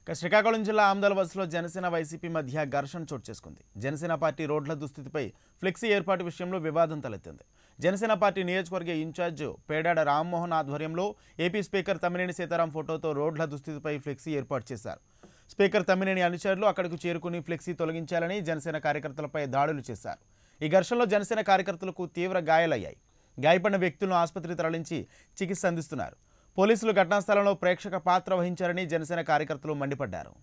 శ్రీకాకుళం జిల్లా ఆమ్దాల బస్సులో జనసేన వైసీపీ మధ్య ఘర్షణ చోటు చేసుకుంది. జనసేన పార్టీ రోడ్ల దుస్థితిపై ఫ్లెక్సీ ఏర్పాటు విషయంలో వివాదం తలెత్తింది. జనసేన పార్టీ నియోజకవర్గ ఇన్ఛార్జ్ పేడాడ రామ్మోహన్ ఆధ్వర్యంలో ఏపీ స్పీకర్ తమ్మినేని సీతారాం ఫోటోతో రోడ్ల దుస్థితిపై ఫ్లెక్సీ ఏర్పాటు చేశారు. స్పీకర్ తమ్మినేని అనుచరులు అక్కడికి చేరుకుని ఫ్లెక్సీ తొలగించాలని జనసేన కార్యకర్తలపై దాడులు చేశారు. ఈ ఘర్షణలో జనసేన కార్యకర్తలకు తీవ్ర గాయాలయ్యాయి. గాయపడిన వ్యక్తులను ఆసుపత్రికి తరలించి చికిత్స అందిస్తున్నారు. పోలీసులు ఘటనా స్థలంలో ప్రేక్షక పాత్ర వహించారని జనసేన కార్యకర్తలు మండిపడ్డారు.